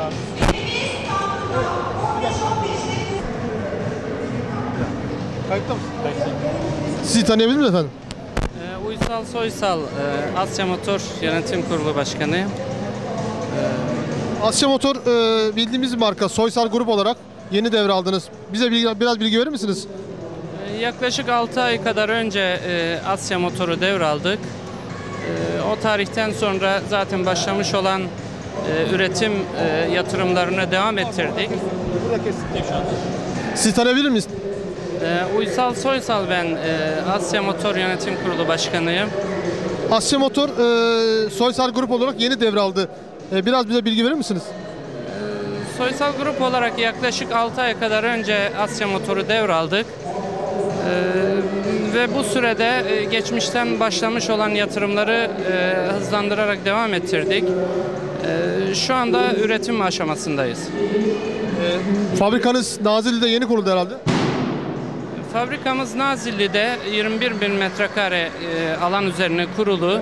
abi. Kayıtta mısın? Sizi tanıyabilir miyim efendim? Uysal Soysal, Asya Motor Yönetim Kurulu Başkanıyım. Asya Motor bildiğimiz bir marka. Soysal Grup olarak yeni devraldınız. Bize biraz bilgi verir misiniz? Yaklaşık 6 ay kadar önce Asya Motor'u devraldık. O tarihten sonra zaten başlamış olan üretim yatırımlarını devam ettirdik. Sizi tanıyabilir miyiz? Uysal Soysal ben, Asya Motor Yönetim Kurulu Başkanıyım. Asya Motor Soysal Grup olarak yeni devraldı. Biraz bize bilgi verir misiniz? Soysal Grup olarak yaklaşık 6 ay kadar önce Asya Motor'u devraldık. Ve bu sürede geçmişten başlamış olan yatırımları hızlandırarak devam ettirdik. Şu anda üretim aşamasındayız. Fabrikanız Nazilli'de yeni kuruldu herhalde. Fabrikamız Nazilli'de 21 bin metrekare alan üzerine kurulu.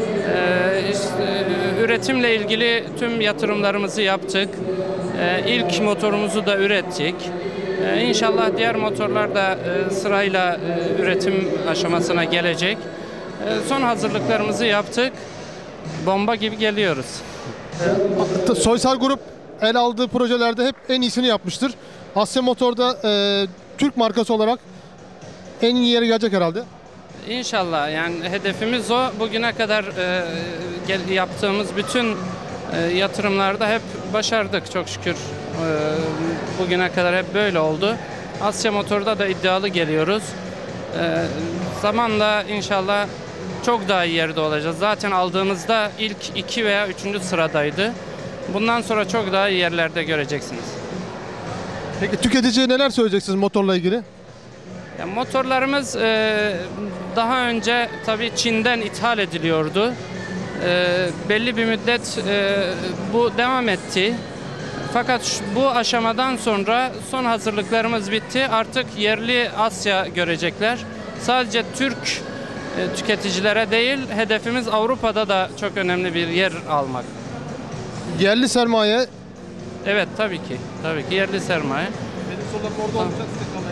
Üretimle ilgili tüm yatırımlarımızı yaptık. İlk motorumuzu da ürettik. İnşallah diğer motorlar da sırayla üretim aşamasına gelecek. Son hazırlıklarımızı yaptık. Bomba gibi geliyoruz. Soysal Grup el aldığı projelerde hep en iyisini yapmıştır. Asya Motor'da Türk markası olarak en iyi yere gelecek herhalde. İnşallah, yani hedefimiz o. Bugüne kadar yaptığımız bütün yatırımlarda hep başardık çok şükür. Bugüne kadar hep böyle oldu. Asya Motor'da da iddialı geliyoruz. Zamanla inşallah çok daha iyi yerde olacağız. Zaten aldığımızda ilk 2 veya 3. sıradaydı. Bundan sonra çok daha iyi yerlerde göreceksiniz. Peki tüketiciye neler söyleyeceksiniz motorla ilgili? Yani motorlarımız daha önce tabii Çin'den ithal ediliyordu. Belli bir müddet bu devam etti. Fakat bu aşamadan sonra son hazırlıklarımız bitti. Artık yerli Asya görecekler. Sadece Türk tüketicilere değil, hedefimiz Avrupa'da da çok önemli bir yer almak. Yerli sermaye. Evet, tabii ki. Tabii ki yerli sermaye. Benim sorularım orada olacak.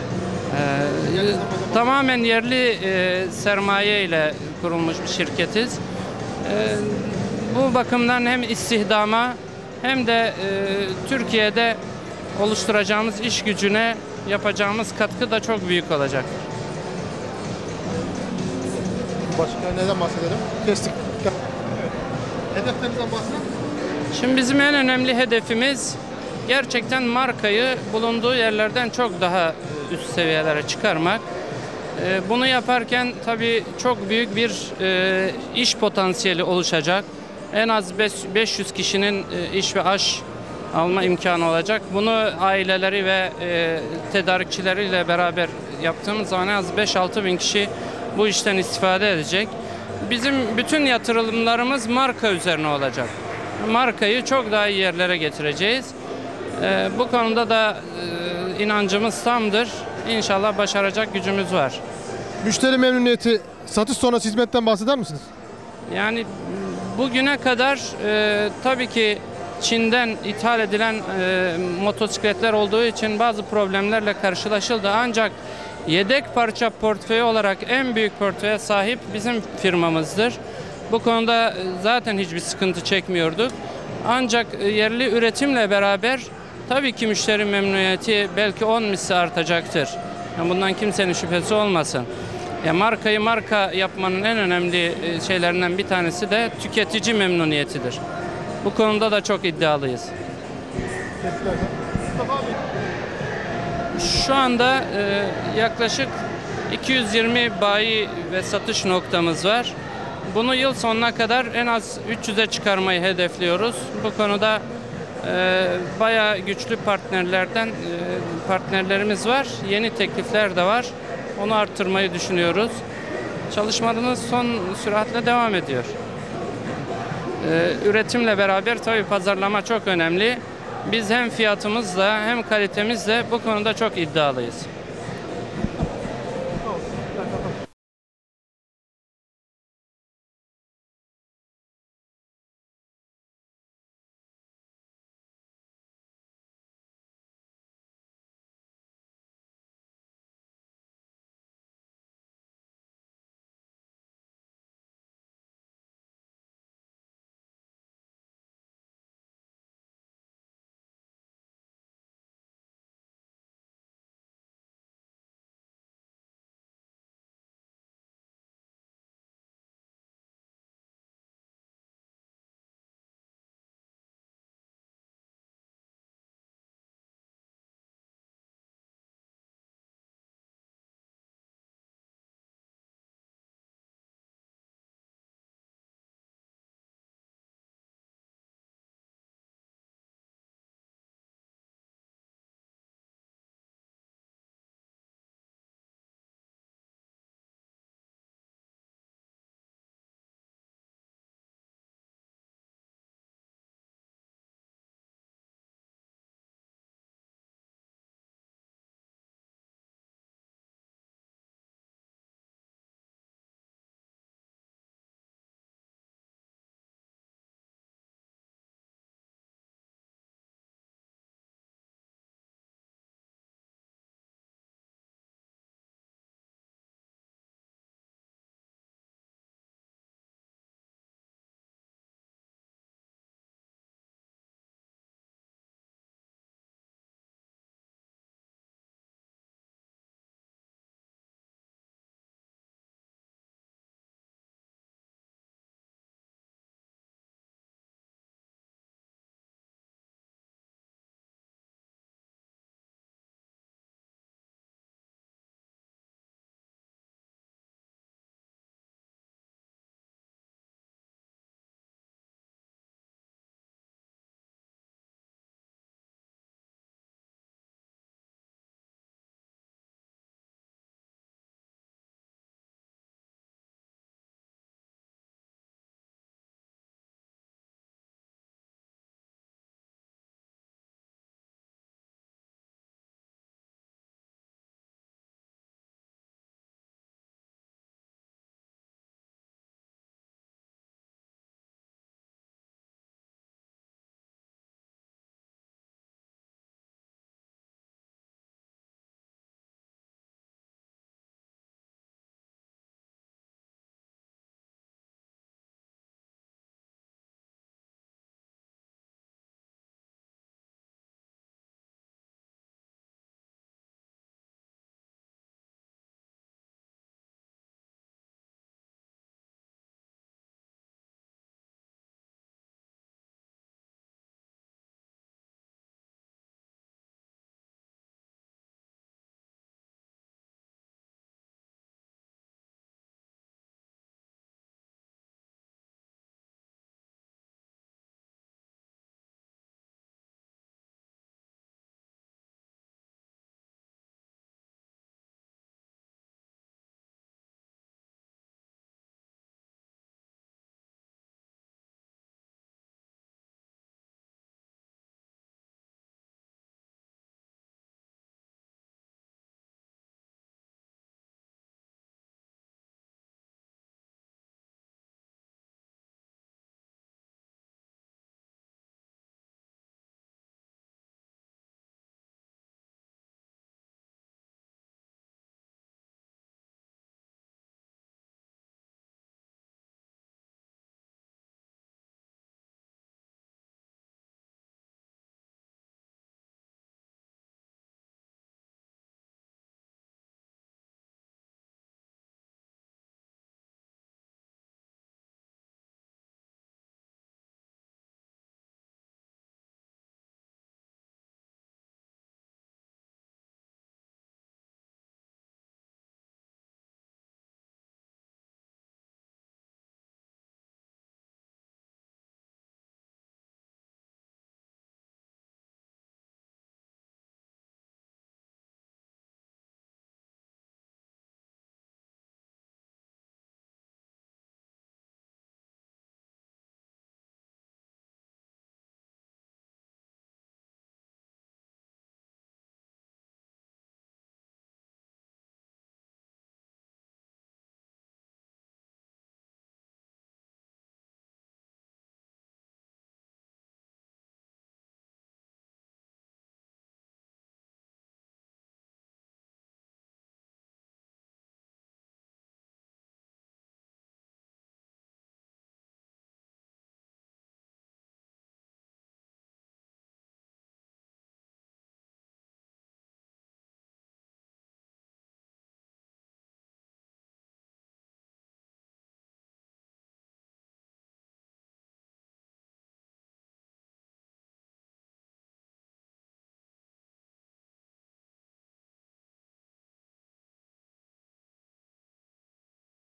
Tamamen yerli sermaye ile kurulmuş bir şirketiz. Bu bakımdan hem istihdama hem de Türkiye'de oluşturacağımız iş gücüne yapacağımız katkı da çok büyük olacak. Başka neden bahsedelim? Kestik. Evet. Hedeflerinizden bahsedelim. Şimdi bizim en önemli hedefimiz gerçekten markayı bulunduğu yerlerden çok daha üst seviyelere çıkarmak. Bunu yaparken tabii çok büyük bir iş potansiyeli oluşacak. En az 500 kişinin iş ve aş alma imkanı olacak. Bunu aileleri ve tedarikçileriyle beraber yaptığımız zaman en az 5-6 bin kişi bu işten istifade edecek. Bizim bütün yatırımlarımız marka üzerine olacak. Markayı çok daha iyi yerlere getireceğiz. Bu konuda da inancımız tamdır. İnşallah başaracak gücümüz var. Müşteri memnuniyeti, satış sonrası hizmetten bahseder misiniz? Yani bugüne kadar tabii ki Çin'den ithal edilen motosikletler olduğu için bazı problemlerle karşılaşıldı. Ancak yedek parça portföyü olarak en büyük portföye sahip bizim firmamızdır. Bu konuda zaten hiçbir sıkıntı çekmiyorduk. Ancak yerli üretimle beraber tabii ki müşteri memnuniyeti belki 10 misli artacaktır. Yani bundan kimsenin şüphesi olmasın. Markayı marka yapmanın en önemli şeylerinden bir tanesi de tüketici memnuniyetidir. Bu konuda da çok iddialıyız. Şu anda yaklaşık 220 bayi ve satış noktamız var. Bunu yıl sonuna kadar en az 300'e çıkarmayı hedefliyoruz. Bu konuda bayağı güçlü partnerlerimiz var. Yeni teklifler de var. Onu arttırmayı düşünüyoruz. Çalışmalarımız son süratle devam ediyor. Üretimle beraber tabii pazarlama çok önemli. Biz hem fiyatımızla hem kalitemizle bu konuda çok iddialıyız.